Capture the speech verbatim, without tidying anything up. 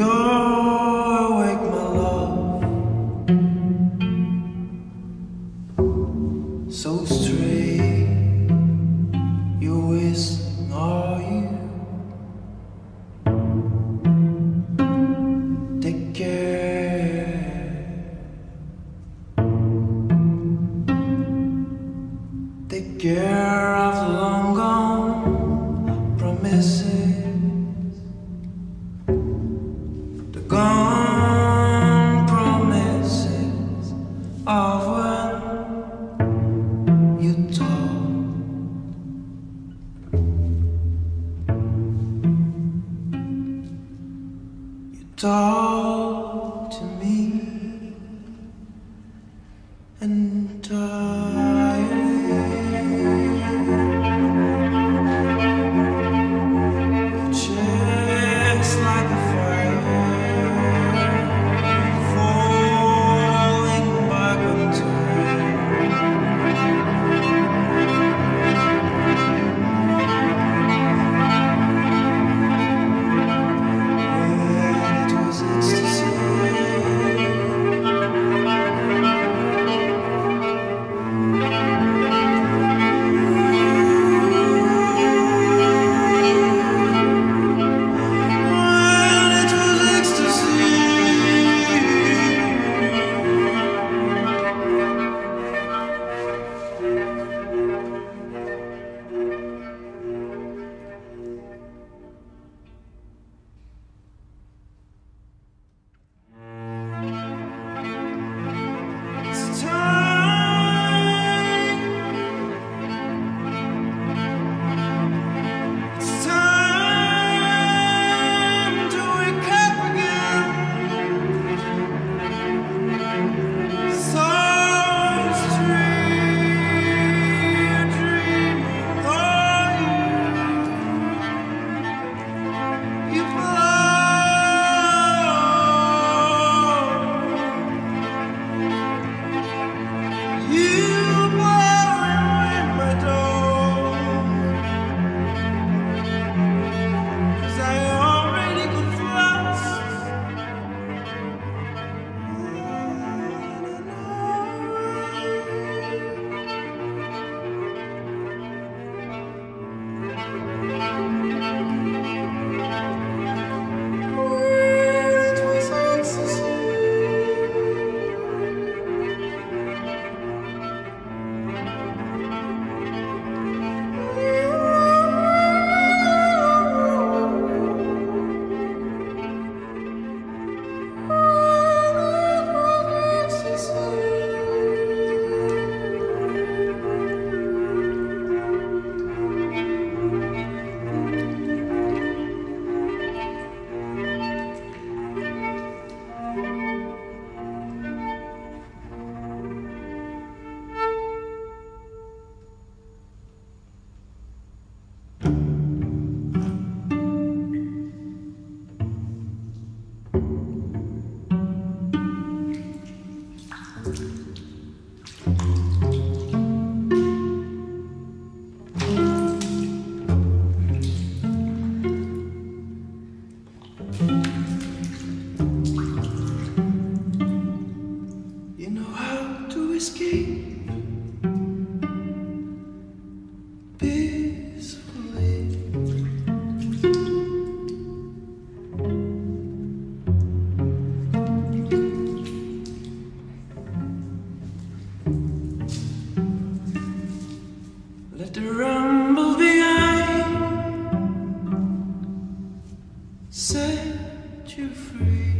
you're awake, my love, so straight, you're whistling, are you? Take care, take care of the long gone promises, the gone promises of when you talk. You talk to me entirely. Your chest like a fire, falling back on time. When it was ecstasy, you know how to escape peacefully. Let the rumble behind set you free.